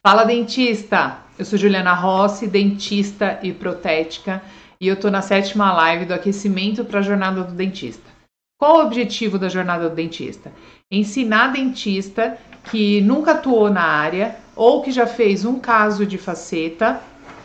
Fala, dentista! Eu sou Juliana Rossi, dentista e protética, e eu tô na 7ª live do aquecimento para a jornada do dentista. Qual o objetivo da jornada do dentista? Ensinar dentista que nunca atuou na área ou que já fez um caso de faceta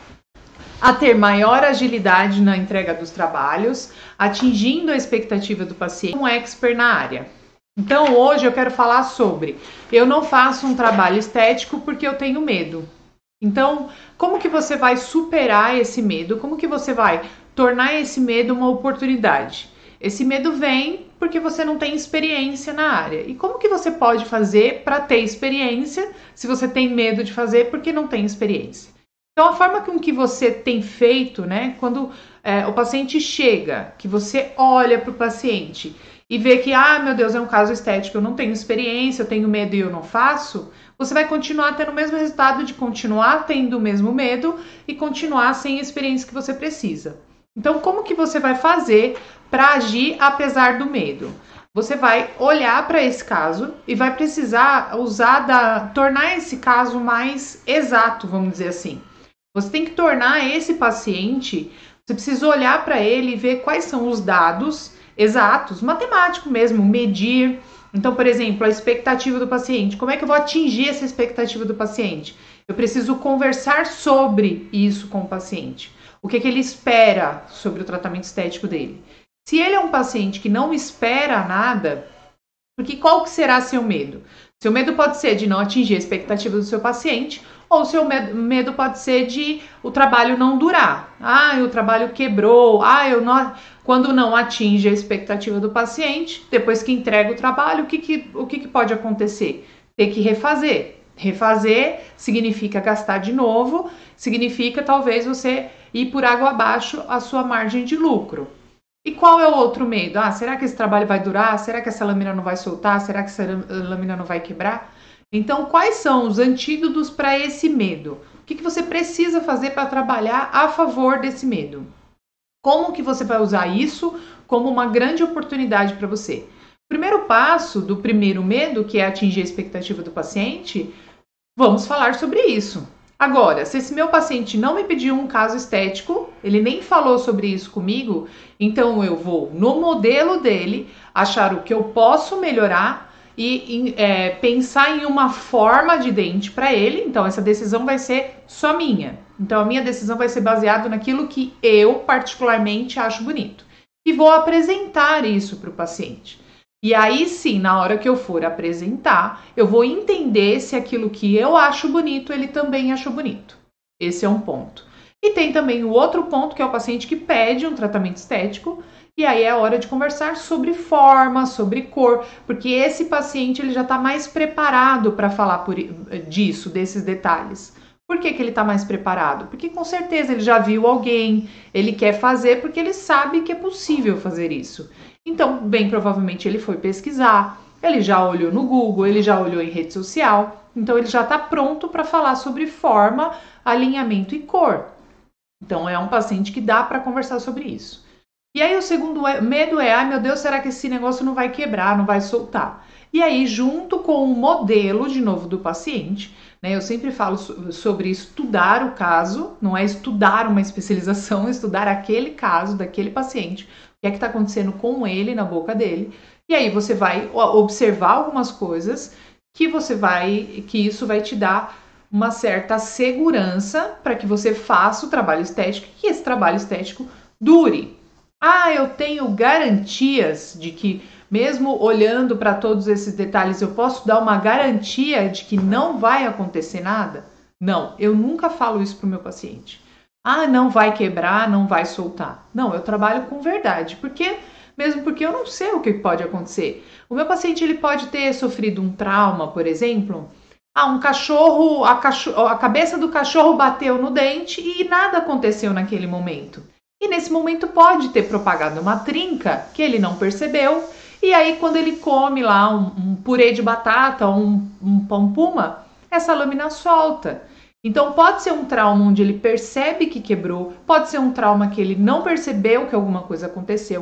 a ter maior agilidade na entrega dos trabalhos, atingindo a expectativa do paciente, um expert na área. Então hoje eu quero falar sobre eu não faço um trabalho estético porque eu tenho medo. Então, como que você vai superar esse medo? Como que você vai tornar esse medo uma oportunidade? Esse medo vem porque você não tem experiência na área. E como que você pode fazer para ter experiência se você tem medo de fazer porque não tem experiência? Então, a forma com que você tem feito, né? Quando o paciente chega, que você olha para o paciente e vê que, meu Deus, é um caso estético, eu não tenho experiência, eu tenho medo e eu não faço, você vai continuar tendo o mesmo resultado de continuar tendo o mesmo medo e continuar sem a experiência que você precisa. Então, como que você vai fazer para agir apesar do medo? Você vai olhar para esse caso e vai precisar tornar esse caso mais exato, vamos dizer assim. Você tem que tornar esse paciente, você precisa olhar para ele e ver quais são os dados exatos, matemático mesmo, medir. Então, por exemplo, a expectativa do paciente. Como é que eu vou atingir essa expectativa do paciente? Eu preciso conversar sobre isso com o paciente. O que ele espera sobre o tratamento estético dele? Se ele é um paciente que não espera nada, porque qual que será seu medo? Seu medo pode ser de não atingir a expectativa do seu paciente, ou seu medo pode ser de o trabalho não durar. O trabalho quebrou. Quando não atinge a expectativa do paciente, depois que entrega o trabalho, o que pode acontecer? Ter que refazer. Refazer significa gastar de novo, significa talvez você ir por água abaixo a sua margem de lucro. E qual é o outro medo? Será que esse trabalho vai durar? Será que essa lâmina não vai soltar? Será que essa lâmina não vai quebrar? Então, quais são os antídotos para esse medo? O que você precisa fazer para trabalhar a favor desse medo? Como que você vai usar isso como uma grande oportunidade para você? O primeiro passo do primeiro medo, que é atingir a expectativa do paciente, vamos falar sobre isso. Agora, se esse meu paciente não me pediu um caso estético, ele nem falou sobre isso comigo, então eu vou no modelo dele, achar o que eu posso melhorar e pensar em uma forma de dente para ele. Então, essa decisão vai ser só minha. Então, a minha decisão vai ser baseada naquilo que eu particularmente acho bonito. E vou apresentar isso para o paciente. E aí sim, na hora que eu for apresentar, eu vou entender se aquilo que eu acho bonito, ele também acha bonito. Esse é um ponto. E tem também o outro ponto, que é o paciente que pede um tratamento estético, e aí é hora de conversar sobre forma, sobre cor, porque esse paciente ele já está mais preparado para falar desses detalhes. Por que ele está mais preparado? Porque com certeza ele já viu alguém, ele quer fazer porque ele sabe que é possível fazer isso. Então, bem provavelmente ele foi pesquisar, ele já olhou no Google, ele já olhou em rede social, então ele já está pronto para falar sobre forma, alinhamento e cor. Então é um paciente que dá para conversar sobre isso. E aí o segundo medo é, meu Deus, será que esse negócio não vai quebrar, não vai soltar? E aí, junto com o modelo, de novo, do paciente, né, eu sempre falo sobre estudar o caso, não é estudar uma especialização, é estudar aquele caso daquele paciente, o que é que está acontecendo com ele, na boca dele, e aí você vai observar algumas coisas que isso vai te dar uma certa segurança para que você faça o trabalho estético e que esse trabalho estético dure. Eu tenho garantias de que, mesmo olhando para todos esses detalhes, eu posso dar uma garantia de que não vai acontecer nada? Não, eu nunca falo isso para o meu paciente. Não vai quebrar, não vai soltar. Não, eu trabalho com verdade, mesmo porque eu não sei o que pode acontecer. O meu paciente ele pode ter sofrido um trauma, por exemplo. Um cachorro, a cabeça do cachorro bateu no dente e nada aconteceu naquele momento. E nesse momento pode ter propagado uma trinca que ele não percebeu. E aí quando ele come lá um purê de batata ou um pão puma, essa lâmina solta. Então pode ser um trauma onde ele percebe que quebrou, pode ser um trauma que ele não percebeu que alguma coisa aconteceu,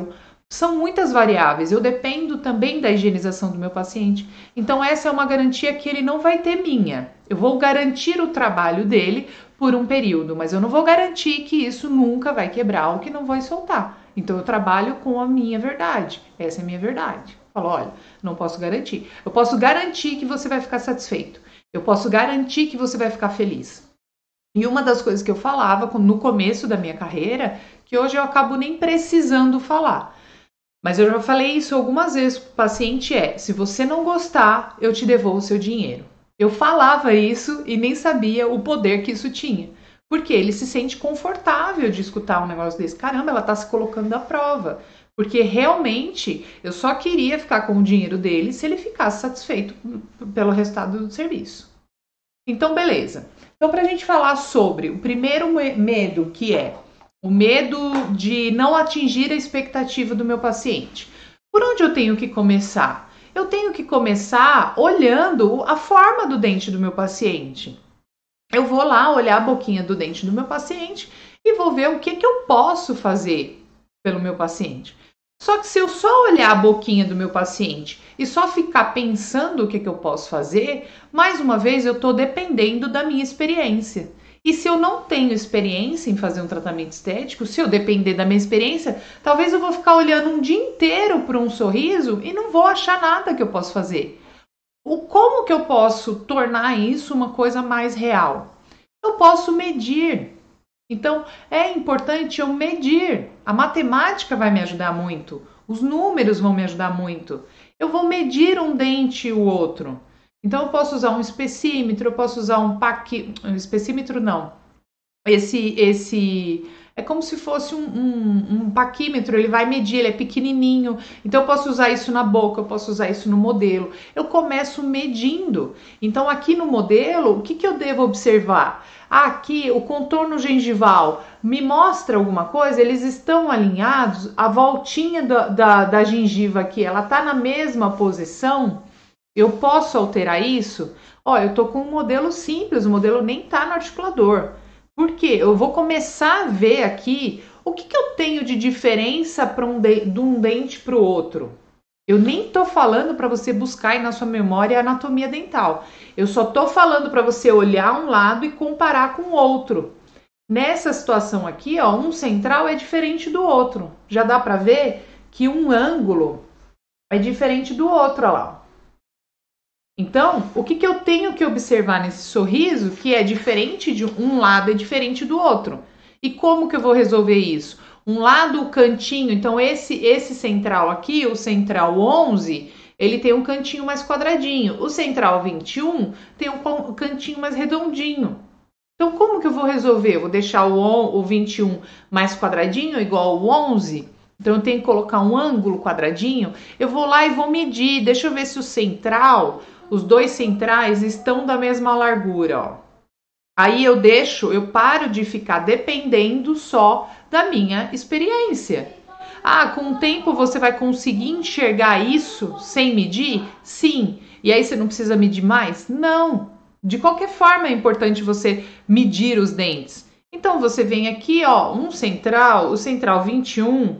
São muitas variáveis, eu dependo também da higienização do meu paciente. Então essa é uma garantia que ele não vai ter minha. Eu vou garantir o trabalho dele por um período, mas eu não vou garantir que isso nunca vai quebrar ou que não vai soltar. Então eu trabalho com a minha verdade. Essa é a minha verdade. Falo, olha, não posso garantir. Eu posso garantir que você vai ficar satisfeito. Eu posso garantir que você vai ficar feliz. E uma das coisas que eu falava no começo da minha carreira, que hoje eu acabo nem precisando falar. Mas eu já falei isso algumas vezes para o paciente, se você não gostar, eu te devolvo o seu dinheiro. Eu falava isso e nem sabia o poder que isso tinha. Porque ele se sente confortável de escutar um negócio desse. Caramba, ela está se colocando à prova. Porque realmente eu só queria ficar com o dinheiro dele se ele ficasse satisfeito pelo resultado do serviço. Então, beleza. Então, para a gente falar sobre o primeiro medo, que é o medo de não atingir a expectativa do meu paciente. Por onde eu tenho que começar? Eu tenho que começar olhando a forma do dente do meu paciente. Eu vou lá olhar a boquinha do dente do meu paciente e vou ver o que eu posso fazer pelo meu paciente. Só que se eu só olhar a boquinha do meu paciente e só ficar pensando o que eu posso fazer, mais uma vez eu estou dependendo da minha experiência. E se eu não tenho experiência em fazer um tratamento estético, se eu depender da minha experiência, talvez eu vou ficar olhando um dia inteiro para um sorriso e não vou achar nada que eu posso fazer. Como que eu posso tornar isso uma coisa mais real? Eu posso medir. Então, é importante eu medir. A matemática vai me ajudar muito. Os números vão me ajudar muito. Eu vou medir um dente e o outro. Então, eu posso usar um espessímetro, eu posso usar um espessímetro não. É como se fosse um paquímetro, ele vai medir, ele é pequenininho. Então, eu posso usar isso na boca, eu posso usar isso no modelo. Eu começo medindo. Então, aqui no modelo, o que eu devo observar? Aqui, o contorno gengival me mostra alguma coisa? Eles estão alinhados? A voltinha da gengiva aqui, ela está na mesma posição? Eu posso alterar isso? Eu tô com um modelo simples, o modelo nem tá no articulador. Por quê? Eu vou começar a ver aqui o que eu tenho de diferença de um dente para o outro. Eu nem tô falando para você buscar aí na sua memória a anatomia dental. Eu só tô falando para você olhar um lado e comparar com o outro. Nessa situação aqui, um central é diferente do outro. Já dá para ver que um ângulo é diferente do outro, olha lá. Então, o que eu tenho que observar nesse sorriso que é diferente de um lado, é diferente do outro? E como que eu vou resolver isso? Um lado, o cantinho, então esse central aqui, o central 11, ele tem um cantinho mais quadradinho. O central 21 tem um cantinho mais redondinho. Então, como que eu vou resolver? Eu vou deixar o 21 mais quadradinho, igual ao 11? Então, eu tenho que colocar um ângulo quadradinho. Eu vou lá e vou medir. Deixa eu ver se o central... Os dois centrais estão da mesma largura, Aí eu paro de ficar dependendo só da minha experiência. Com o tempo você vai conseguir enxergar isso sem medir? Sim. E aí você não precisa medir mais? Não. De qualquer forma é importante você medir os dentes. Então você vem aqui, o central 21,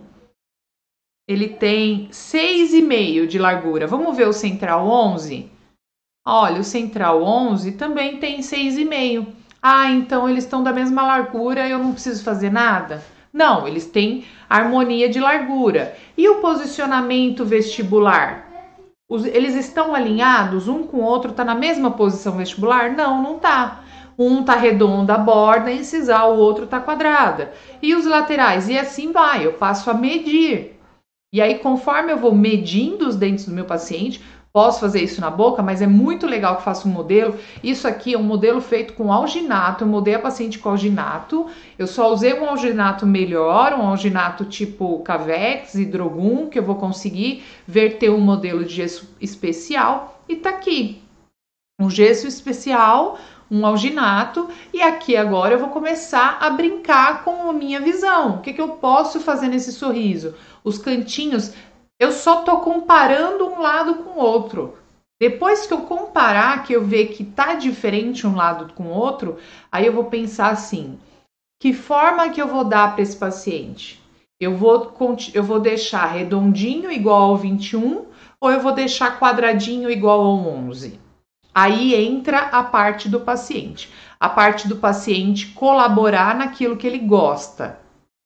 ele tem 6,5 de largura. Vamos ver o central 11? Olha, o central 11 também tem 6,5. Então eles estão da mesma largura, eu não preciso fazer nada? Não, eles têm harmonia de largura. E o posicionamento vestibular? Eles estão alinhados? Um com o outro está na mesma posição vestibular? Não, não está. Um está redondo a borda incisal, o outro está quadrada. E os laterais? E assim vai, eu passo a medir. E aí, conforme eu vou medindo os dentes do meu paciente, posso fazer isso na boca, mas é muito legal que faça um modelo. Isso aqui é um modelo feito com alginato. Eu moldei a paciente com alginato. Eu só usei um alginato melhor, um alginato tipo Cavex, Hidrogum, que eu vou conseguir verter um modelo de gesso especial. E tá aqui, um gesso especial, um alginato. E aqui agora eu vou começar a brincar com a minha visão. O que eu posso fazer nesse sorriso? Os cantinhos... Eu só tô comparando um lado com o outro. Depois que eu comparar, que eu ver que tá diferente um lado com o outro, aí eu vou pensar assim, que forma que eu vou dar para esse paciente? Eu vou deixar redondinho igual ao 21 ou eu vou deixar quadradinho igual ao 11? Aí entra a parte do paciente. A parte do paciente colaborar naquilo que ele gosta.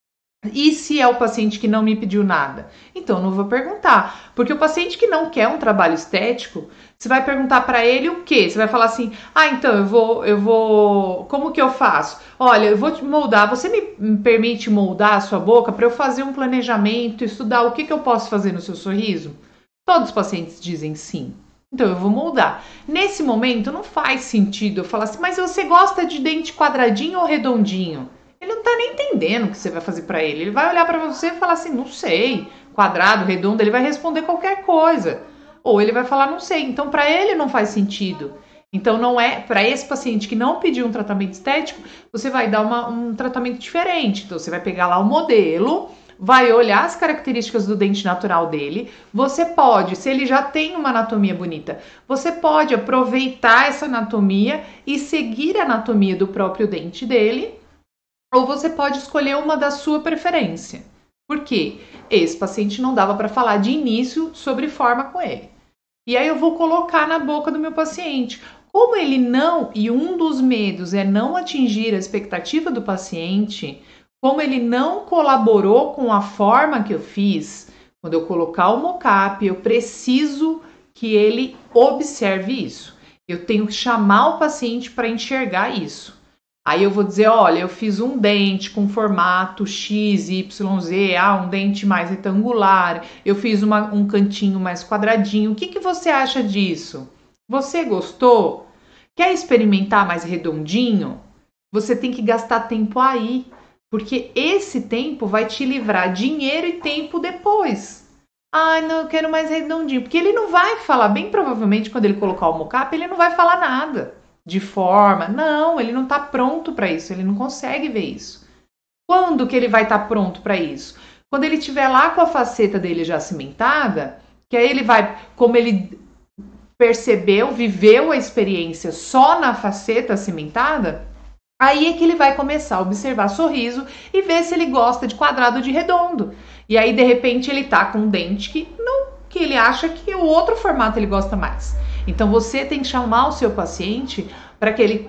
E se é o paciente que não me pediu nada? Então, não vou perguntar. Porque o paciente que não quer um trabalho estético, você vai perguntar para ele o quê? Você vai falar assim, então, eu vou, como que eu faço? Olha, eu vou te moldar, você me permite moldar a sua boca para eu fazer um planejamento, estudar o que eu posso fazer no seu sorriso? Todos os pacientes dizem sim. Então, eu vou moldar. Nesse momento, não faz sentido eu falar assim, mas você gosta de dente quadradinho ou redondinho? Ele não tá nem entendendo o que você vai fazer para ele. Ele vai olhar para você e falar assim, não sei, quadrado, redondo, ele vai responder qualquer coisa. Ou ele vai falar, não sei. Então, para ele não faz sentido. Então, não é para esse paciente que não pediu um tratamento estético, você vai dar um tratamento diferente. Então, você vai pegar lá o modelo, vai olhar as características do dente natural dele. Você pode, se ele já tem uma anatomia bonita, você pode aproveitar essa anatomia e seguir a anatomia do próprio dente dele. Ou você pode escolher uma da sua preferência. Por quê? Esse paciente não dava para falar de início sobre forma com ele. E aí eu vou colocar na boca do meu paciente. Como ele não, e um dos medos é não atingir a expectativa do paciente, como ele não colaborou com a forma que eu fiz, quando eu colocar o mocap, eu preciso que ele observe isso. Eu tenho que chamar o paciente para enxergar isso. Aí eu vou dizer, olha, eu fiz um dente com formato X, Y, Z, um dente mais retangular, eu fiz um cantinho mais quadradinho. O que você acha disso? Você gostou? Quer experimentar mais redondinho? Você tem que gastar tempo aí, porque esse tempo vai te livrar dinheiro e tempo depois. Não, eu quero mais redondinho. Porque ele não vai falar, bem provavelmente, quando ele colocar o mocap, ele não vai falar nada de forma. Não, ele não está pronto para isso, ele não consegue ver isso. Quando que ele vai estar pronto para isso? Quando ele estiver lá com a faceta dele já cimentada, que aí ele vai, como ele percebeu, viveu a experiência só na faceta cimentada, aí é que ele vai começar a observar sorriso e ver se ele gosta de quadrado ou de redondo. E aí, de repente, ele tá com um dente que ele acha que o outro formato ele gosta mais. Então, você tem que chamar o seu paciente para que ele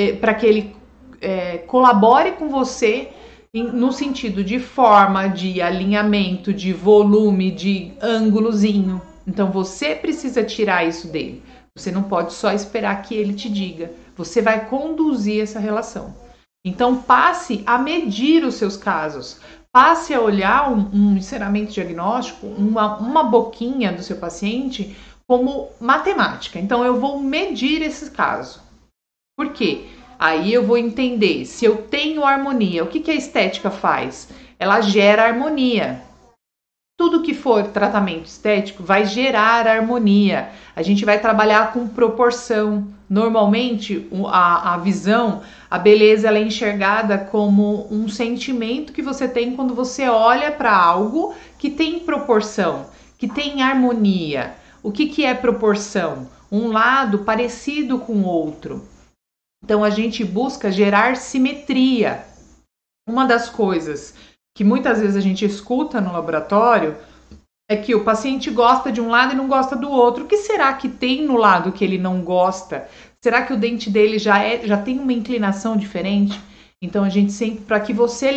colabore com você no sentido de forma, de alinhamento, de volume, de ângulozinho. Então, você precisa tirar isso dele. Você não pode só esperar que ele te diga. Você vai conduzir essa relação. Então, passe a medir os seus casos. Passe a olhar um encerramento diagnóstico, uma boquinha do seu paciente como matemática. Então, eu vou medir esse caso. Por quê? Aí eu vou entender se eu tenho harmonia. O que a estética faz? Ela gera harmonia. Tudo que for tratamento estético vai gerar harmonia. A gente vai trabalhar com proporção. Normalmente, a visão, a beleza, ela é enxergada como um sentimento que você tem quando você olha para algo que tem proporção, que tem harmonia. O que é proporção? Um lado parecido com o outro. Então, a gente busca gerar simetria. Uma das coisas que muitas vezes a gente escuta no laboratório é que o paciente gosta de um lado e não gosta do outro. O que será que tem no lado que ele não gosta? Será que o dente dele já tem uma inclinação diferente? Então, a gente sempre, para que você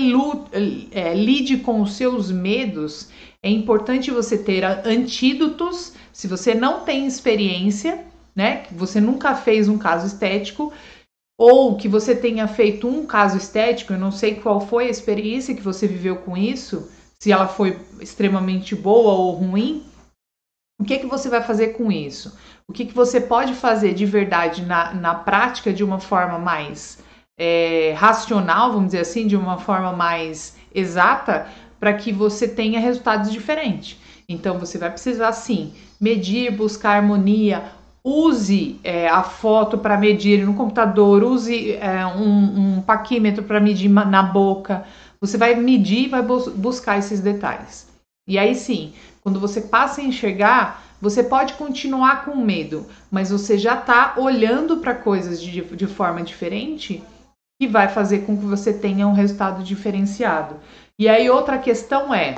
lide com os seus medos, é importante você ter antídotos. Se você não tem experiência, né, que você nunca fez um caso estético, ou que você tenha feito um caso estético, eu não sei qual foi a experiência que você viveu com isso, se ela foi extremamente boa ou ruim, o que você vai fazer com isso? O que você pode fazer de verdade na prática de uma forma mais racional, vamos dizer assim, de uma forma mais exata, para que você tenha resultados diferentes. Então, você vai precisar, sim, medir, buscar harmonia. Use a foto para medir no computador, use um paquímetro para medir na boca. Você vai medir e vai buscar esses detalhes. E aí sim, quando você passa a enxergar, você pode continuar com medo, mas você já está olhando para coisas de forma diferente que vai fazer com que você tenha um resultado diferenciado. E aí outra questão é,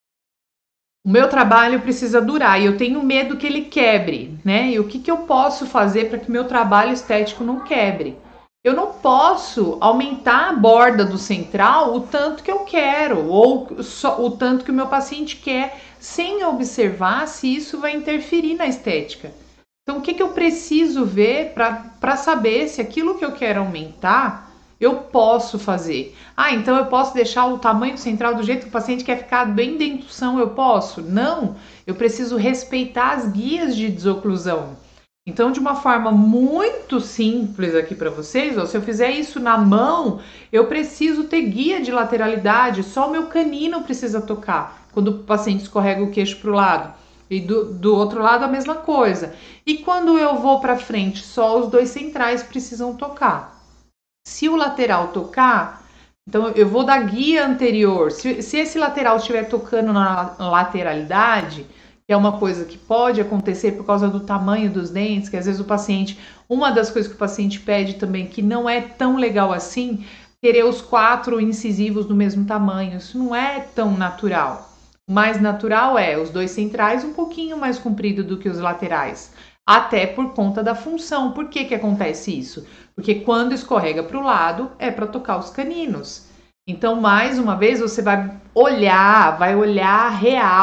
o meu trabalho precisa durar e eu tenho medo que ele quebre, né? E o que eu posso fazer para que meu trabalho estético não quebre? Eu não posso aumentar a borda do central o tanto que eu quero ou só o tanto que o meu paciente quer, sem observar se isso vai interferir na estética. Então, o que eu preciso ver para saber se aquilo que eu quero aumentar eu posso fazer? Ah, então eu posso deixar o tamanho central do jeito que o paciente quer ficar bem dentução, eu posso? Não, eu preciso respeitar as guias de desoclusão. Então, de uma forma muito simples aqui para vocês, ó, se eu fizer isso na mão, eu preciso ter guia de lateralidade, só o meu canino precisa tocar quando o paciente escorrega o queixo para o lado. E do outro lado a mesma coisa. E quando eu vou para frente, só os dois centrais precisam tocar. Se o lateral tocar, então eu vou da guia anterior. Se esse lateral estiver tocando na lateralidade, que é uma coisa que pode acontecer por causa do tamanho dos dentes, que às vezes o paciente, uma das coisas que o paciente pede também, que não é tão legal assim, querer os 4 incisivos do mesmo tamanho. Isso não é tão natural. O mais natural é os dois centrais um pouquinho mais comprido do que os laterais, até por conta da função. Por que acontece isso? Porque quando escorrega para o lado, é para tocar os caninos. Então, mais uma vez, você vai olhar a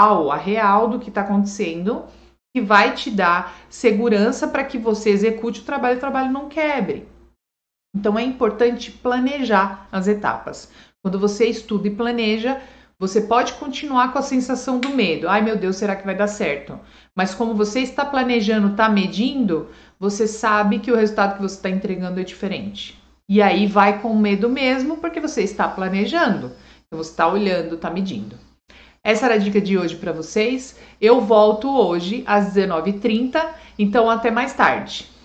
real do que está acontecendo, que vai te dar segurança para que você execute o trabalho não quebre. Então, é importante planejar as etapas. Quando você estuda e planeja, você pode continuar com a sensação do medo. Ai, meu Deus, será que vai dar certo? Mas como você está planejando, está medindo, você sabe que o resultado que você está entregando é diferente. E aí vai com medo mesmo, porque você está planejando. Então você está olhando, está medindo. Essa era a dica de hoje para vocês. Eu volto hoje às 19h30, então até mais tarde.